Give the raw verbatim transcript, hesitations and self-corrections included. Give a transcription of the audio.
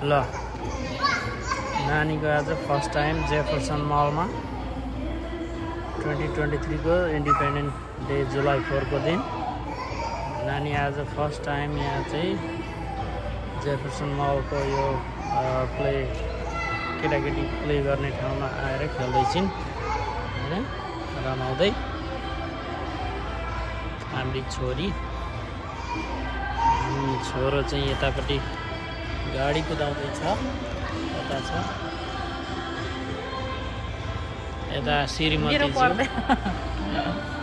ल नानीको आज फर्स्ट टाइम जेफरसन मलमा ट्वेन्टी ट्वेन्टी थ्रीको इन्डिपेन्डेन्ट डे जुलाई फोरको दिन नानी आज फर्स्ट टाइम यहाँ चाहिँ जेफरसन मलको यो प्ले केटाकेटी प्ले गर्ने ठाउँमा आएर खेल्दैछिन् हैन रमाउँदै हाम्रो छोरी छोरो चाहिँ यतापट्टि गाडी कुदाउँदैछ यता छ यता श्रीमती